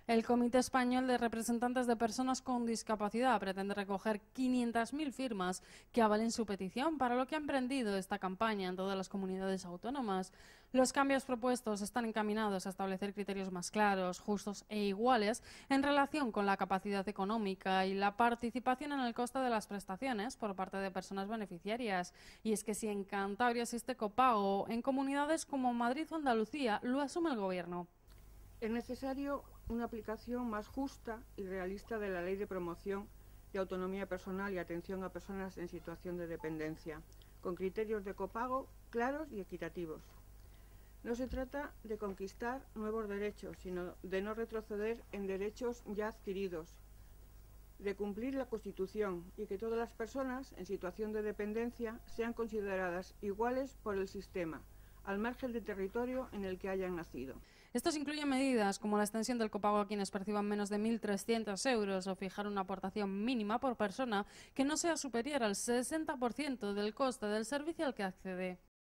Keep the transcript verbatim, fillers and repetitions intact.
El Comité Español de Representantes de Personas con Discapacidad pretende recoger quinientas mil firmas que avalen su petición, para lo que ha emprendido esta campaña en todas las comunidades autónomas. Los cambios propuestos están encaminados a establecer criterios más claros, justos e iguales en relación con la capacidad económica y la participación en el coste de las prestaciones por parte de personas beneficiarias. Y es que si en Cantabria existe copago, en comunidades como Madrid o Andalucía lo asume el Gobierno. Es necesario una aplicación más justa y realista de la Ley de Promoción de Autonomía Personal y Atención a Personas en Situación de Dependencia, con criterios de copago claros y equitativos. No se trata de conquistar nuevos derechos, sino de no retroceder en derechos ya adquiridos, de cumplir la Constitución y que todas las personas en situación de dependencia sean consideradas iguales por el sistema, al margen del territorio en el que hayan nacido. Estos incluyen medidas como la extensión del copago a quienes perciban menos de mil trescientos euros o fijar una aportación mínima por persona que no sea superior al sesenta por ciento del coste del servicio al que accede.